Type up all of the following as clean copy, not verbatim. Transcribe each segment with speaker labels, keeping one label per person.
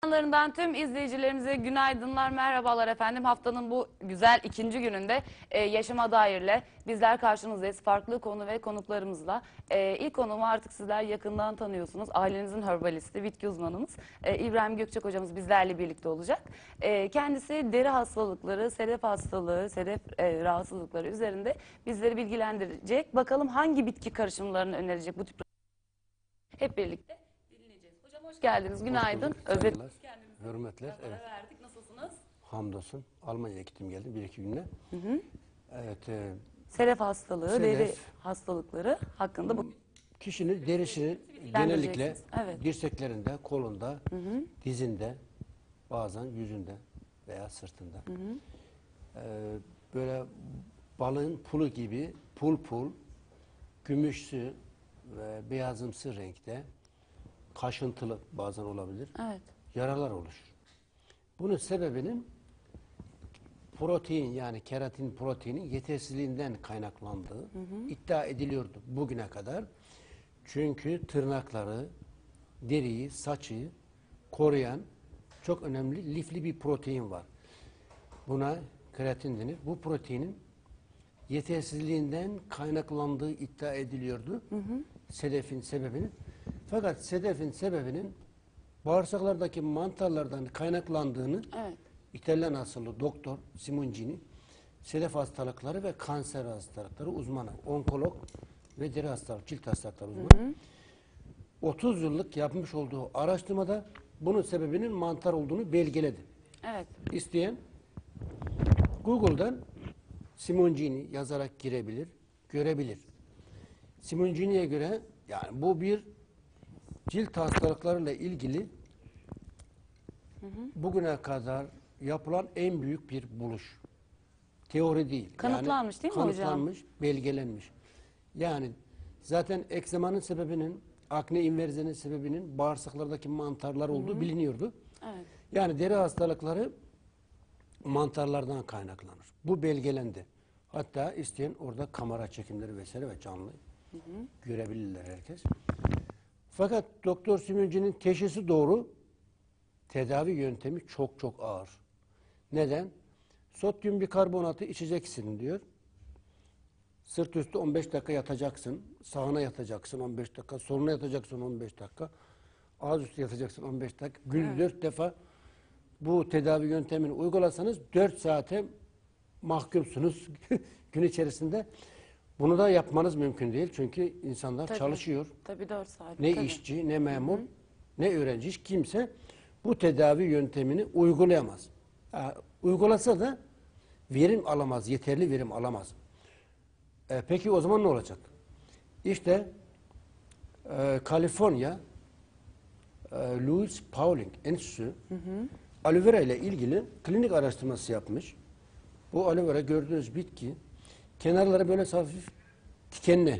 Speaker 1: Ekranlarından tüm izleyicilerimize günaydınlar, merhabalar efendim. Haftanın bu güzel ikinci gününde Yaşama Dair'le bizler karşınızdayız. Farklı konu ve konuklarımızla. İlk konuğumu artık sizler yakından tanıyorsunuz. Ailenizin herbalisti, bitki uzmanımız İbrahim Gökçek hocamız bizlerle birlikte olacak. Kendisi deri hastalıkları, sedef hastalığı, sedef rahatsızlıkları üzerinde bizleri bilgilendirecek. Bakalım hangi bitki karışımlarını önerecek bu tip. Hep birlikte dinleyeceğiz. Hocam hoş geldiniz. Günaydın.
Speaker 2: Özet hürmetler.
Speaker 1: Evet. Verdik. Nasılsınız?
Speaker 2: Hamdolsun. Almanya'ya gittim geldim bir iki günde. Evet.
Speaker 1: Sedef hastalığı,
Speaker 2: sedef,
Speaker 1: deri hastalıkları hakkında bu.
Speaker 2: Kişinin derisini genellikle
Speaker 1: evet,
Speaker 2: dirseklerinde, kolunda, dizinde, bazen yüzünde veya sırtında. Böyle balığın pulu gibi pul pul, gümüşsü ve beyazımsı renkte, kaşıntılı bazen olabilir.
Speaker 1: Evet.
Speaker 2: Yaralar oluşur. Bunun sebebinin protein, yani keratin proteinin yetersizliğinden kaynaklandığı iddia ediliyordu bugüne kadar. Çünkü tırnakları, deriyi, saçı koruyan çok önemli lifli bir protein var. Buna keratin denir. Bu proteinin yetersizliğinden kaynaklandığı iddia ediliyordu. Sedefin sebebinin. Fakat sedefin sebebinin bağırsaklardaki mantarlardan kaynaklandığını İtalyan asıllı doktor Simoncini, sedef hastalıkları ve kanser hastalıkları uzmanı, onkolog ve deri hastalık, cilt hastalıkları uzmanı. 30 yıllık yapmış olduğu araştırmada bunun sebebinin mantar olduğunu belgeledi.
Speaker 1: Evet.
Speaker 2: İsteyen Google'dan Simoncini yazarak girebilir, görebilir. Simoncini'ye göre yani bu bir cilt hastalıklarıyla ilgili bugüne kadar yapılan en büyük bir buluş. Teori değil.
Speaker 1: Kanıtlanmış
Speaker 2: yani,
Speaker 1: değil mi hocam?
Speaker 2: Kanıtlanmış, belgelenmiş. Yani zaten ekzemanın sebebinin, akne inverzenin sebebinin bağırsaklardaki mantarlar olduğu biliniyordu.
Speaker 1: Evet.
Speaker 2: Yani deri hastalıkları mantarlardan kaynaklanır. Bu belgelendi. Hatta isteyen orada kamera çekimleri vesaire ve canlı görebilirler herkes. Fakat Doktor Simoncini'nin teşhisi doğru, tedavi yöntemi çok çok ağır. Neden? Sodyum bikarbonatı içeceksin diyor. Sırt üstü 15 dakika yatacaksın. Sağına yatacaksın 15 dakika. Soluna yatacaksın 15 dakika. Ağız üstü yatacaksın 15 dakika. Günde 4 defa bu tedavi yöntemini uygulasanız 4 saate mahkumsunuz gün içerisinde. Bunu da yapmanız mümkün değil. Çünkü insanlar çalışıyor.
Speaker 1: Tabii 4 saat.
Speaker 2: Ne işçi, ne memur, ne öğrenci, hiç kimse bu tedavi yöntemini uygulayamaz. Uygulasa da verim alamaz, yeterli verim alamaz. Peki o zaman ne olacak? İşte Kaliforniya Louis Pauling Enstitüsü aloe vera ile ilgili klinik araştırması yapmış. Bu aloe vera gördüğünüz bitki kenarları böyle hafif dikenli.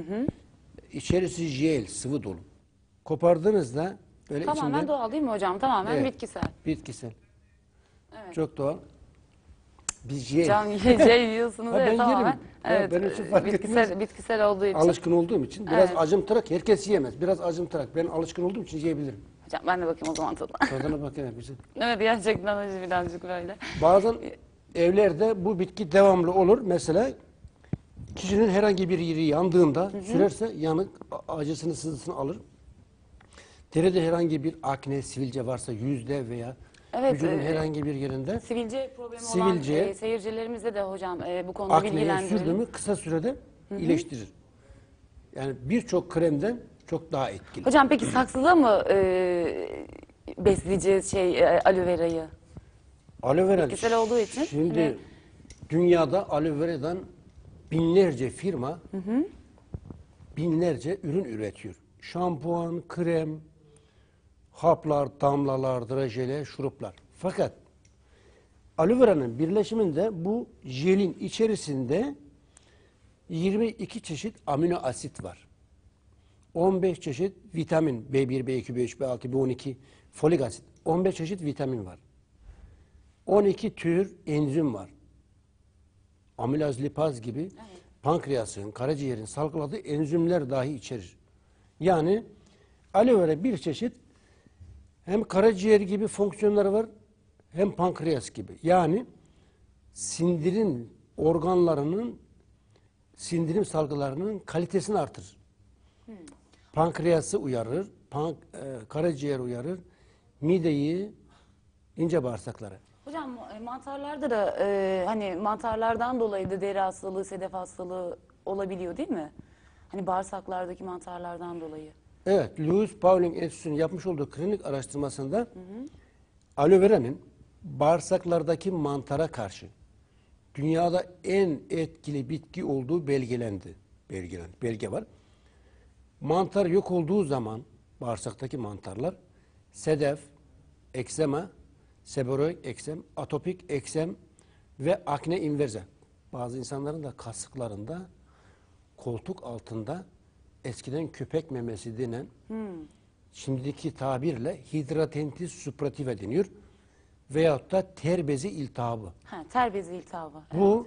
Speaker 2: İçerisi jel, sıvı dolu. Kopardığınızda böyle
Speaker 1: tamamen
Speaker 2: içinde,
Speaker 1: doğal değil mi hocam? Tamamen
Speaker 2: evet,
Speaker 1: bitkisel.
Speaker 2: bitkisel.
Speaker 1: Evet.
Speaker 2: Çok doğal. Biz jel.
Speaker 1: Can yiyorsunuz
Speaker 2: Ha,
Speaker 1: evet,
Speaker 2: ben
Speaker 1: tamamen.
Speaker 2: yerim.
Speaker 1: Evet.
Speaker 2: Ben hiç fark etmez.
Speaker 1: Bitkisel olduğu için.
Speaker 2: Alışkın olduğum için. Biraz
Speaker 1: Evet.
Speaker 2: acımtırak herkes yiyemez. Biraz acımtırak. Ben alışkın olduğum için yiyebilirim.
Speaker 1: Hocam ben de bakayım o zaman tadına.
Speaker 2: Tadına bakayım.
Speaker 1: Evet gerçekten acı birazcık böyle.
Speaker 2: Bazen evlerde bu bitki devamlı olur. Mesela kişinin herhangi bir yeri yandığında sürerse yanık acısını, sızısını alır. Deride herhangi bir akne, sivilce varsa yüzde veya vücudun herhangi bir yerinde
Speaker 1: sivilce problemi olan seyircilerimize de hocam bu konuda
Speaker 2: akneye
Speaker 1: bilgilendirelim.
Speaker 2: sürdü mü kısa sürede iyileştirir. Yani birçok kremden çok daha etkili.
Speaker 1: Hocam peki saksıda mı besleyeceğiz aloe verayı?
Speaker 2: Aloe vera
Speaker 1: Bitkisel olduğu için.
Speaker 2: şimdi dünyada aloe vera'dan binlerce firma binlerce ürün üretiyor. Şampuan, krem, haplar, damlalar, drajeler, şuruplar. Fakat aloe vera'nın birleşiminde bu jelin içerisinde 22 çeşit amino asit var. 15 çeşit vitamin B1, B2, B3, B6, B12, folik asit. 15 çeşit vitamin var. 12 tür enzim var. Amilaz, lipaz gibi pankreasın, karaciğerin salgıladığı enzimler dahi içerir. Yani aloe vera bir çeşit Hem karaciğer gibi fonksiyonları var, hem pankreas gibi. Yani sindirim organlarının, sindirim salgılarının kalitesini artırır. Pankreası uyarır, karaciğer uyarır, mideyi, ince bağırsakları.
Speaker 1: Hocam mantarlarda da hani mantarlardan dolayı da deri hastalığı, sedef hastalığı olabiliyor değil mi? Hani bağırsaklardaki mantarlardan dolayı.
Speaker 2: Evet, Louis Pauling Enstitüsü'nün yapmış olduğu klinik araştırmasında aloe vera'nın bağırsaklardaki mantara karşı dünyada en etkili bitki olduğu belgelendi. Belge var. Mantar yok olduğu zaman bağırsaktaki mantarlar sedef, eksema, seboroik eksem, atopik eksem ve akne inverse. Bazı insanların da kasıklarında, koltuk altında eskiden köpek memesi denen şimdiki tabirle hidradenitis suppurativa deniyor. Veyahut da ter bezi iltihabı.
Speaker 1: Ha, ter bezi iltihabı.
Speaker 2: Bu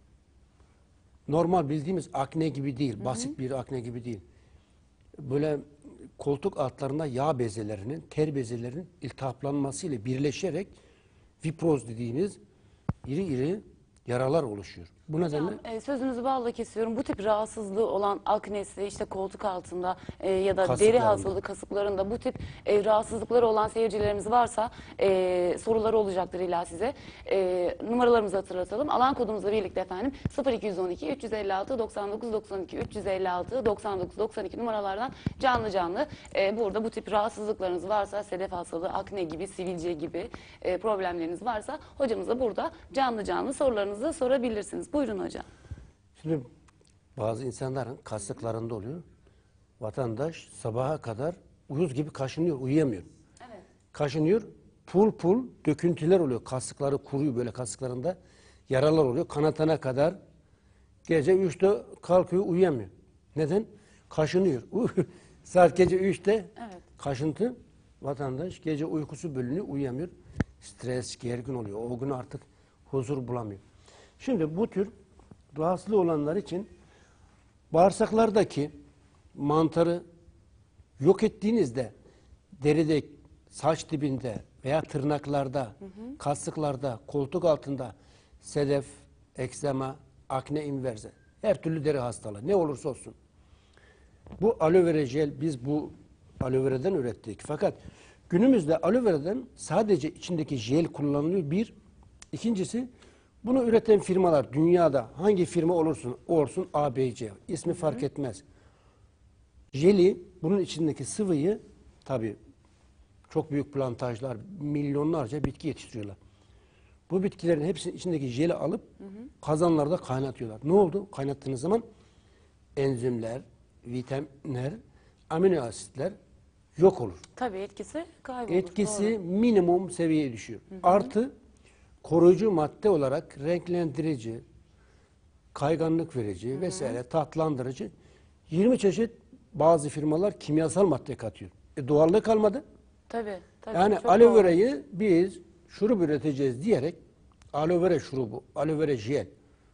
Speaker 2: normal bildiğimiz akne gibi değil, basit bir akne gibi değil. Böyle koltuk altlarında yağ bezelerinin, ter bezelerinin iltihaplanmasıyla birleşerek viproz dediğimiz iri iri yaralar oluşuyor. Bu nedenle
Speaker 1: Sözünüzü balla kesiyorum. Bu tip rahatsızlığı olan aknesi, işte koltuk altında ya da deri
Speaker 2: Kasıklarında.
Speaker 1: hastalığı kasıklarında bu tip rahatsızlıkları olan seyircilerimiz varsa soruları olacaktır illa size. Numaralarımızı hatırlatalım. Alan kodumuzla birlikte efendim 0212 356 99 92 356 99 92 numaralardan canlı burada bu tip rahatsızlıklarınız varsa, sedef hastalığı, akne gibi, sivilce gibi problemleriniz varsa hocamıza burada canlı sorularınızı sorabilirsiniz. Buyurun hocam.
Speaker 2: şimdi bazı insanların kasıklarında oluyor. Vatandaş sabaha kadar uyuz gibi kaşınıyor, uyuyamıyor.
Speaker 1: Evet.
Speaker 2: Kaşınıyor, pul döküntüler oluyor. Kasıkları kuruyor böyle kasıklarında. Yaralar oluyor. Kanatana kadar gece 3'te kalkıyor, uyuyamıyor. Neden? Kaşınıyor. Saat gece 3'te
Speaker 1: Evet.
Speaker 2: kaşıntı, vatandaş gece uykusu bölünüyor, uyuyamıyor. Stres, gergin oluyor. O gün artık huzur bulamıyor. Şimdi bu tür rahatsızlığı olanlar için bağırsaklardaki mantarı yok ettiğinizde deride, saç dibinde veya tırnaklarda, kasıklarda, koltuk altında sedef, eksema, akne inverse, her türlü deri hastalığı ne olursa olsun. Bu aloe vera jel biz bu aloe vera'dan ürettik. Fakat günümüzde aloe vera'dan sadece içindeki jel kullanılıyor bir. İkincisi bunu üreten firmalar dünyada hangi firma olsun A, B, C ismi fark etmez. Jeli bunun içindeki sıvıyı tabi çok büyük plantajlar milyonlarca bitki yetiştiriyorlar. Bu bitkilerin hepsinin içindeki jeli alıp kazanlarda kaynatıyorlar. Ne oldu? Kaynattığınız zaman enzimler, vitaminler, amino asitler yok olur.
Speaker 1: Tabii etkisi kaybolur.
Speaker 2: Etkisi
Speaker 1: Doğru.
Speaker 2: minimum seviyeye düşüyor. Artı koruyucu madde olarak renklendirici, kayganlık verici vesaire tatlandırıcı 20 çeşit bazı firmalar kimyasal madde katıyor. Doğallığı kalmadı.
Speaker 1: Tabii.
Speaker 2: Yani
Speaker 1: çok
Speaker 2: aloe
Speaker 1: doğru.
Speaker 2: vera'yı biz şurup üreteceğiz diyerek aloe vera şurubu, aloe vera jel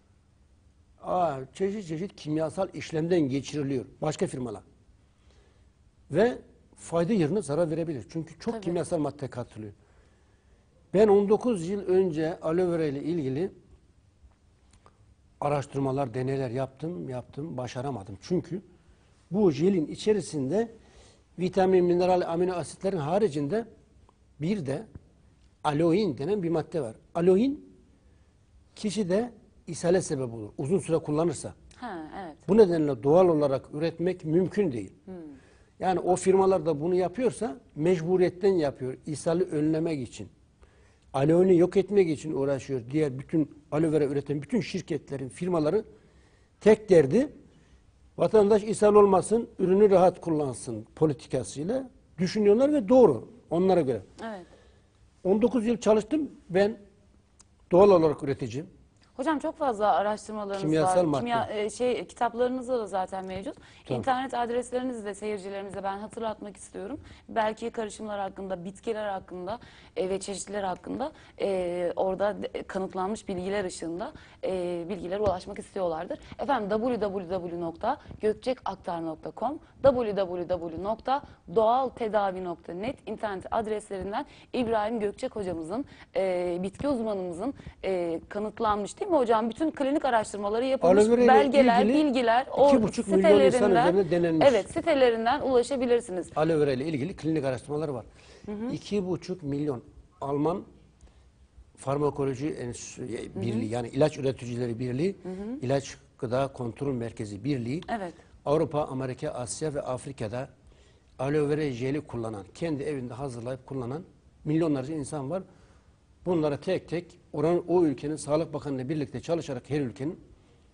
Speaker 2: çeşit kimyasal işlemden geçiriliyor başka firmalar. Ve fayda yerine zarar verebilir. Çünkü çok
Speaker 1: Tabii.
Speaker 2: kimyasal madde katılıyor. Ben 19 yıl önce aloe vera ile ilgili araştırmalar, deneyler yaptım, başaramadım. Çünkü bu jelin içerisinde vitamin, mineral, amino asitlerin haricinde bir de aloin denen bir madde var. Aloin kişide ishale sebep olur. Uzun süre kullanırsa.
Speaker 1: Ha, evet.
Speaker 2: Bu nedenle doğal olarak üretmek mümkün değil. Yani o firmalar da bunu yapıyorsa mecburiyetten yapıyor. İshali önlemek için. Aloini yok etmek için uğraşıyor. Diğer bütün aloe vera üreten bütün şirketlerin, firmaların tek derdi vatandaş ishal olmasın, ürünü rahat kullansın politikasıyla düşünüyorlar ve doğru onlara göre.
Speaker 1: Evet.
Speaker 2: 19 yıl çalıştım ben doğal olarak üreticiyim.
Speaker 1: Hocam çok fazla araştırmalarınız
Speaker 2: Kimyasal
Speaker 1: var.
Speaker 2: madde.
Speaker 1: Kitaplarınızda da zaten mevcut.
Speaker 2: Tabii.
Speaker 1: İnternet adreslerinizi de seyircilerimize ben hatırlatmak istiyorum. Belki karışımlar hakkında, bitkiler hakkında ve çeşitler hakkında orada kanıtlanmış bilgiler ışığında bilgilere ulaşmak istiyorlardır. Efendim www.gökçekaktar.com, www.doğaltedavi.net internet adreslerinden İbrahim Gökçek hocamızın, bitki uzmanımızın kanıtlanmış değil mi hocam? Bütün klinik araştırmaları yapılmış,
Speaker 2: Aloe vera ile
Speaker 1: belgeler,
Speaker 2: ilgili
Speaker 1: bilgiler
Speaker 2: 2,5 milyon insan üzerine denenmiş.
Speaker 1: evet, sitelerinden ulaşabilirsiniz.
Speaker 2: Aloe vera ile ilgili klinik araştırmalar var. 2,5 milyon Alman Farmakoloji Enstitüsü Birliği, yani ilaç üreticileri birliği, ilaç gıda kontrol merkezi birliği,
Speaker 1: Evet.
Speaker 2: Avrupa, Amerika, Asya ve Afrika'da aloe vera jeli kullanan, kendi evinde hazırlayıp kullanan milyonlarca insan var. Bunlara tek tek o ülkenin Sağlık Bakanı'yla birlikte çalışarak her ülkenin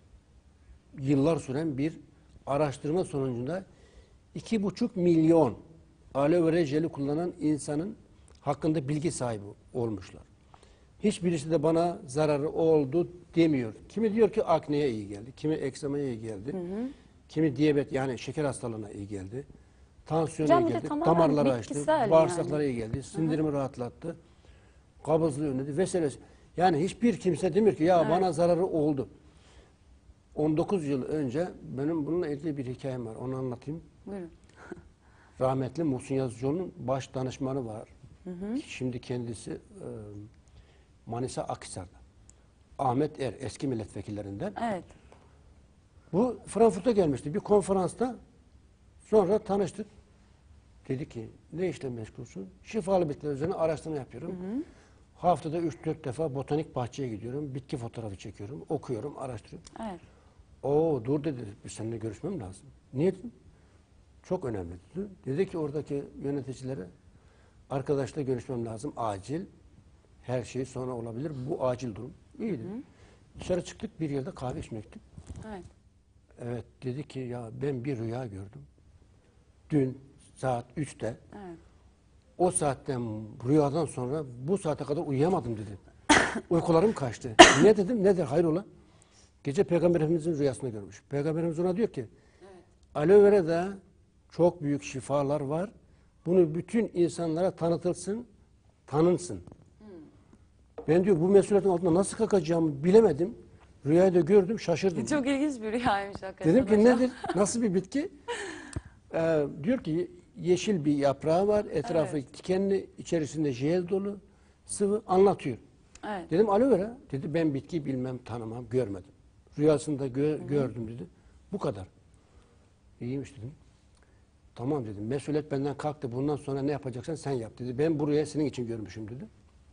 Speaker 2: yıllar süren bir araştırma sonucunda 2,5 milyon aloe vera jeli kullanan insanın hakkında bilgi sahibi olmuşlar. Hiçbirisi de bana zararı oldu demiyor. Kimi diyor ki akneye iyi geldi, kimi eksemaya iyi geldi, kimi diyabet yani şeker hastalığına iyi geldi, tansiyona
Speaker 1: Hocam
Speaker 2: iyi
Speaker 1: bir de
Speaker 2: geldi,
Speaker 1: tamamen
Speaker 2: damarları açtı,
Speaker 1: bitkisel
Speaker 2: bağırsaklara
Speaker 1: yani.
Speaker 2: iyi geldi, sindirimi rahatlattı, kabızlığı önledi vesaire. Yani hiçbir kimse demiyor ki ya bana zararı oldu. 19 yıl önce benim bununla ilgili bir hikayem var. Onu anlatayım.
Speaker 1: Buyurun.
Speaker 2: Rahmetli Muhsin Yazıcıoğlu'nun baş danışmanı var. Şimdi kendisi Manisa Akhisar'da. Ahmet Er, eski milletvekillerinden.
Speaker 1: Evet.
Speaker 2: Bu Frankfurt'a gelmişti bir konferansta. Sonra tanıştık. Dedi ki ne işle meşgulsün? Şifalı bitkiler üzerine araştırma yapıyorum. Haftada 3-4 defa botanik bahçeye gidiyorum. Bitki fotoğrafı çekiyorum. Okuyorum, araştırıyorum.
Speaker 1: Evet.
Speaker 2: Oo dur dedi. Biz seninle görüşmem lazım. Niye dedim? Çok önemli dedi. Dedi ki oradaki yöneticilere arkadaşla görüşmem lazım. Acil. Her şey sonra olabilir. Bu acil durum. İyi dedi. Dışarı çıktık bir yerde kahve içmeye gittik.
Speaker 1: Evet.
Speaker 2: Evet dedi ki ya ben bir rüya gördüm. Dün saat 3'te
Speaker 1: Evet.
Speaker 2: o saatten rüyadan sonra bu saate kadar uyuyamadım dedi. Uykularım kaçtı. Ne dedim? Nedir? Hayrola? Gece Peygamber Efendimiz'in rüyasını görmüş. Peygamberimiz ona diyor ki aloe vera'da çok büyük şifalar var. Bunu bütün insanlara tanıtılsın, tanınsın. Ben diyor bu mesuliyetin altında nasıl kalkacağımı bilemedim. Rüyayı da gördüm, şaşırdım.
Speaker 1: Çok ilginç bir rüyaymış hakikaten
Speaker 2: Dedim ki
Speaker 1: hocam.
Speaker 2: nedir? Nasıl bir bitki? Diyor ki yeşil bir yaprağı var. Etrafı dikenli, içerisinde jel dolu, sıvı anlatıyor.
Speaker 1: Evet.
Speaker 2: Dedim aloe vera. Dedi ben bitki bilmem, tanımam, görmedim. Rüyasında gördüm dedi. Bu kadar. İyiymiş dedim. Tamam dedim. Mesuliyet benden kalktı. Bundan sonra ne yapacaksan sen yap dedi. Ben buraya senin için görmüşüm dedi.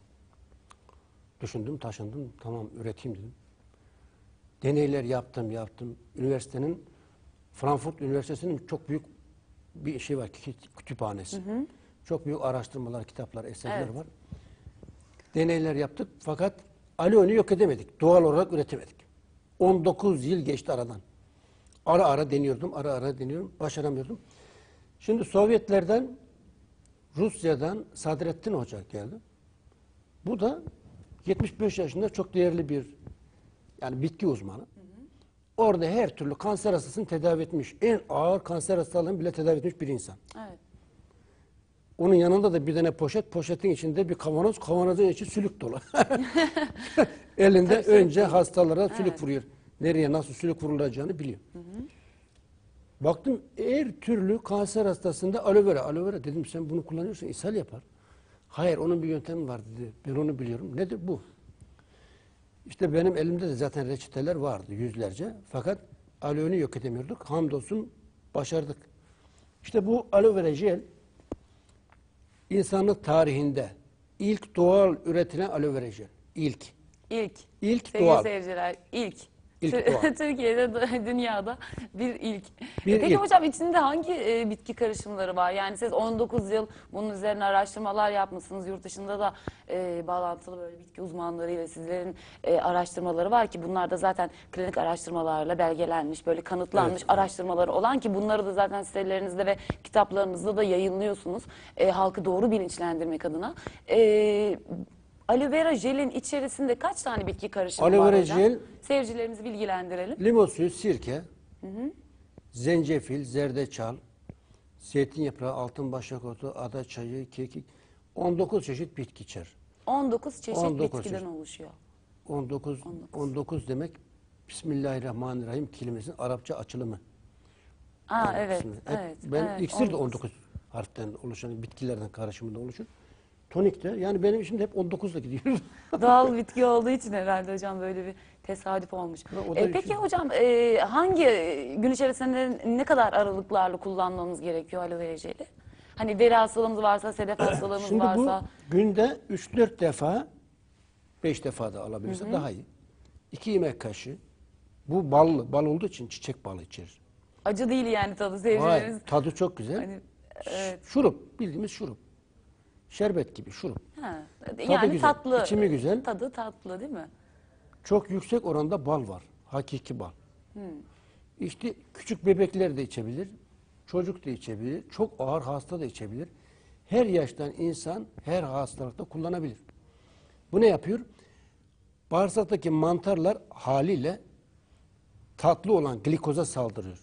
Speaker 2: Düşündüm, taşındım. Tamam üreteyim dedim. Deneyler yaptım. Üniversitenin, Frankfurt Üniversitesi'nin çok büyük bir şey var, kütüphanesi. Çok büyük araştırmalar, kitaplar, eserler var. Deneyler yaptık fakat aloe'nu yok edemedik. Doğal olarak üretemedik. 19 yıl geçti aradan. Ara ara deniyorum, başaramıyordum. Şimdi Sovyetlerden, Rusya'dan Sadrettin Hoca geldi. Bu da 75 yaşında çok değerli bir yani bitki uzmanı. Orada her türlü kanser hastasını tedavi etmiş. En ağır kanser hastalığını bile tedavi etmiş bir insan.
Speaker 1: Evet.
Speaker 2: Onun yanında da bir tane poşetin içinde bir kavanozun içi sülük dolu. Elinde önce hastalara sülük vuruyor. Nereye nasıl sülük vurulacağını biliyor. Baktım her türlü kanser hastasında aloe vera. Dedim sen bunu kullanıyorsun ishal yapar. Hayır onun bir yöntemi var dedi. Ben onu biliyorum. Nedir bu? İşte benim elimde de zaten reçeteler vardı yüzlerce. Fakat aloe'nu yok edemiyorduk. Hamdolsun başardık. İşte bu aloe vera jel insanlık tarihinde ilk doğal üretilen aloe vera jel. İlk
Speaker 1: Sevgili
Speaker 2: doğal.
Speaker 1: seyirciler, ilk.
Speaker 2: İlk doğal.
Speaker 1: Türkiye'de, dünyada bir ilk.
Speaker 2: Bir
Speaker 1: Peki
Speaker 2: ilk.
Speaker 1: hocam içinde hangi bitki karışımları var? Yani siz 19 yıl bunun üzerine araştırmalar yapmışsınız. Yurt dışında da bağlantılı böyle bitki uzmanlarıyla sizlerin araştırmaları var ki bunlar da zaten klinik araştırmalarla belgelenmiş, böyle kanıtlanmış araştırmaları olan ki bunları da zaten sitelerinizde ve kitaplarınızda da yayınlıyorsunuz. Halkı doğru bilinçlendirmek adına. aloe vera jelin içerisinde kaç tane bitki karışımı
Speaker 2: Aloe
Speaker 1: var
Speaker 2: vera
Speaker 1: hocam?
Speaker 2: jel,
Speaker 1: Seyircilerimizi bilgilendirelim.
Speaker 2: limon suyu, sirke, zencefil, zerdeçal, zeytin yaprağı, altın başak otu, ada çayı, kekik, 19 çeşit bitki içer.
Speaker 1: 19 çeşit
Speaker 2: 19
Speaker 1: bitkiden
Speaker 2: çeşit.
Speaker 1: oluşuyor.
Speaker 2: 19 demek Bismillahirrahmanirrahim kelimesinin Arapça açılımı.
Speaker 1: Aa,
Speaker 2: Yani
Speaker 1: evet,
Speaker 2: şimdi
Speaker 1: evet.
Speaker 2: ben
Speaker 1: evet,
Speaker 2: iksir de 19 harften oluşan bitkilerden karışımında oluşur. Tonik de yani benim işim de hep 19'la gidiyor.
Speaker 1: Doğal bitki olduğu için herhalde hocam böyle bir tesadüf olmuş.
Speaker 2: O da
Speaker 1: Peki
Speaker 2: şey-
Speaker 1: hocam hangi gün içerisinde ne kadar aralıklarla kullanmamız gerekiyor aloe vera jeli? Hani deri hastalığımız varsa, sedef hastalığımız
Speaker 2: Şimdi
Speaker 1: varsa.
Speaker 2: bu günde 3-4 defa 5 defa da alabilirse daha iyi. 2 yemek kaşığı. Bu ballı. Bal olduğu için çiçek balı içerir.
Speaker 1: Acı değil yani tadı seyircilerimiz.
Speaker 2: Hayır, tadı çok güzel.
Speaker 1: Hani, evet.
Speaker 2: Şurup. Bildiğimiz şurup. Şerbet gibi şurup.
Speaker 1: Ha, yani
Speaker 2: güzel,
Speaker 1: tatlı.
Speaker 2: içimi güzel.
Speaker 1: Tadı tatlı değil mi?
Speaker 2: Çok yüksek oranda bal var. Hakiki bal. İşte küçük bebekler de içebilir. Çocuk da içebilir. Çok ağır hasta da içebilir. Her yaştan insan her hastalıkta kullanabilir. Bu ne yapıyor? Bağırsaktaki mantarlar haliyle tatlı olan glikoza saldırıyor.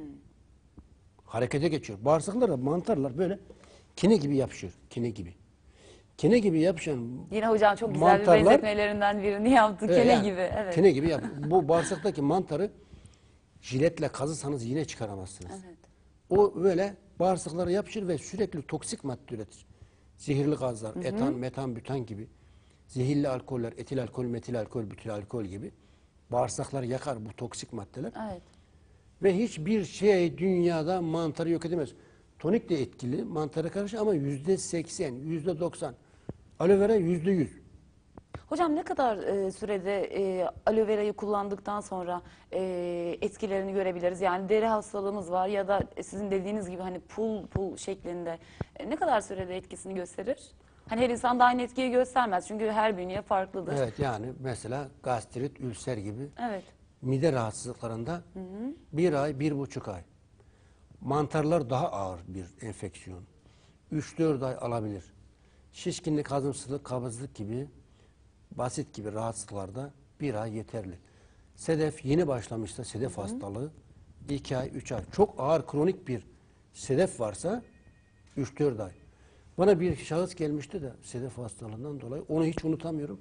Speaker 2: Harekete geçiyor. Bağırsaklarda mantarlar böyle kine gibi yapışıyor. Kine gibi. Kine gibi yapışan
Speaker 1: Yine hocam çok güzel bir
Speaker 2: mantarlar-
Speaker 1: benzetmelerinden birini yaptı. Kene
Speaker 2: yani
Speaker 1: gibi. Evet.
Speaker 2: Kene gibi yap. Bu bağırsaktaki mantarı jiletle kazırsanız yine çıkaramazsınız.
Speaker 1: Evet.
Speaker 2: O böyle bağırsaklara yapışır ve sürekli toksik madde üretir. Zehirli gazlar, etan, metan, bütan gibi. Zehirli alkoller, etil alkol, metil alkol, bütil alkol gibi. Bağırsakları yakar bu toksik maddeler.
Speaker 1: Evet.
Speaker 2: Ve hiçbir şey dünyada mantarı yok edemez. Tonik de etkili mantara karşı ama %80, %90. Aloe vera %100.
Speaker 1: Hocam ne kadar sürede aloe verayı kullandıktan sonra etkilerini görebiliriz? Yani deri hastalığımız var ya da sizin dediğiniz gibi hani pul şeklinde ne kadar sürede etkisini gösterir? Hani her insan da aynı etkiyi göstermez çünkü her bünye farklıdır.
Speaker 2: Evet yani mesela gastrit, ülser gibi
Speaker 1: Evet.
Speaker 2: mide rahatsızlıklarında 1 ay, 1,5 ay. Mantarlar daha ağır bir enfeksiyon. 3-4 ay alabilir. Şişkinlik, hazımsızlık, kabızlık gibi basit gibi rahatsızlıklarda 1 ay yeterli. Sedef yeni başlamışsa sedef hastalığı 2 ay, 3 ay. Çok ağır kronik bir sedef varsa 3-4 ay. Bana bir şahıs gelmişti de sedef hastalığından dolayı onu hiç unutamıyorum.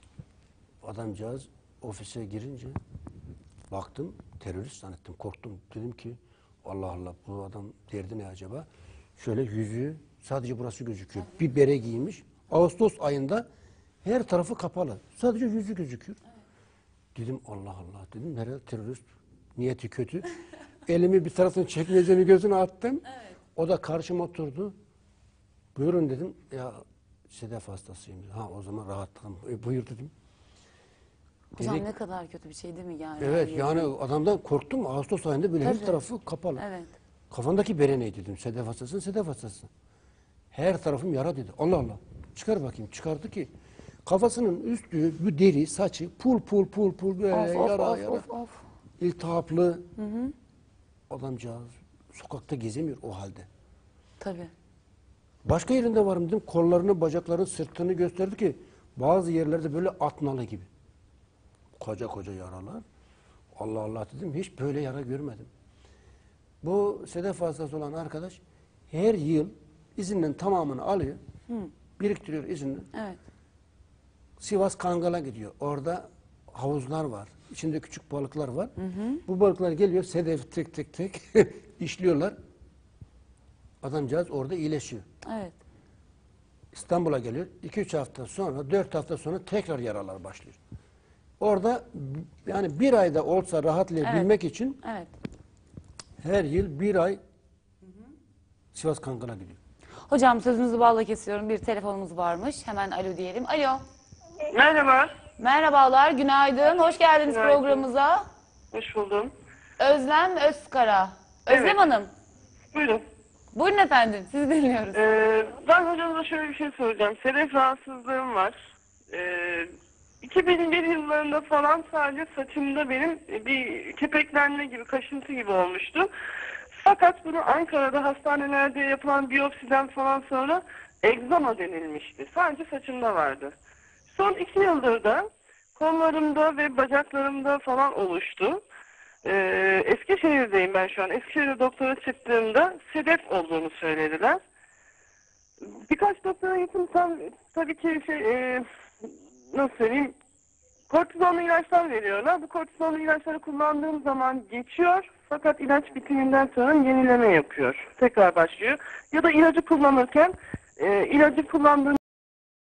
Speaker 2: Adamcağız ofise girince baktım terörist zannettim, korktum. Dedim ki Allah Allah bu adam derdi ne acaba? Şöyle yüzü sadece burası gözüküyor. Bir bere giymiş. Ağustos ayında her tarafı kapalı. Sadece yüzü gözüküyor. Dedim Allah Allah dedim nerede terörist niyeti kötü. Elimi bir tarafını çekmecenin gözüne attım. O da karşıma oturdu. Buyurun dedim. Ya sedef hastasıyım. Ha o zaman rahatladım. Buyur dedim.
Speaker 1: Hocam
Speaker 2: Dedik-
Speaker 1: ne kadar kötü bir şey değil mi yani?
Speaker 2: Evet yani adamdan korktum. Ağustos ayında böyle her
Speaker 1: Tabii.
Speaker 2: tarafı kapalı.
Speaker 1: Evet.
Speaker 2: Kafandaki bere ne dedim. Sedef hastasın, sedef hastasın. Her tarafım yara dedi. Allah Allah. Çıkar bakayım. Çıkardı ki kafasının üstü, bu deri, saçı pul böyle
Speaker 1: Of,
Speaker 2: yara
Speaker 1: of,
Speaker 2: yara.
Speaker 1: of.
Speaker 2: İltihaplı. Adamcağız sokakta gezemiyor o halde.
Speaker 1: Tabii.
Speaker 2: Başka yerinde varım dedim. Kollarını, bacaklarını, sırtını gösterdi ki bazı yerlerde böyle at nalı gibi. Koca koca yaralar. Allah Allah dedim. Hiç böyle yara görmedim. Bu sedef hastası olan arkadaş her yıl izinden tamamını alıyor. Biriktiriyor izinini.
Speaker 1: Evet.
Speaker 2: Sivas Kangal'a gidiyor. Orada havuzlar var. İçinde küçük balıklar var. Bu balıklar geliyor. Sedef tek işliyorlar. Adamcağız orada iyileşiyor.
Speaker 1: Evet.
Speaker 2: İstanbul'a geliyor. 2-3 hafta sonra, 4 hafta sonra tekrar yaralar başlıyor. Orada yani bir ayda olsa rahatlayabilmek için
Speaker 1: Evet.
Speaker 2: her yıl bir ay Sivas Kangal'a gidiyor.
Speaker 1: Hocam sözünüzü balla kesiyorum. Bir telefonumuz varmış. Hemen alo diyelim. Alo.
Speaker 3: Merhaba.
Speaker 1: Merhabalar, günaydın. Hoş geldiniz
Speaker 3: Günaydın.
Speaker 1: programımıza.
Speaker 3: Hoş buldum.
Speaker 1: Özlem Özkara. Özlem
Speaker 3: Evet.
Speaker 1: Hanım.
Speaker 3: Buyurun.
Speaker 1: Buyurun efendim, sizi dinliyoruz.
Speaker 3: Ben hocamıza şöyle bir şey soracağım. Sedef rahatsızlığım var. 2001 yıllarında falan sadece saçımda benim bir kepeklenme gibi, kaşıntı gibi olmuştu. Fakat bunu Ankara'da hastanelerde yapılan biyopsiden falan sonra egzama denilmişti. Sadece saçımda vardı. Son 2 yıldır da kollarımda ve bacaklarımda falan oluştu. Eskişehir'deyim ben şu an. Eskişehir'de doktora çıktığımda sedef olduğunu söylediler. Birkaç doktora gittim, tabii ki nasıl söyleyeyim, kortizonlu ilaçlar veriyorlar. Bu kortizonlu ilaçları kullandığım zaman geçiyor. Fakat ilaç bitiminden sonra yenileme yapıyor. Tekrar başlıyor. Ya da ilacı kullanırken ilacı kullandığım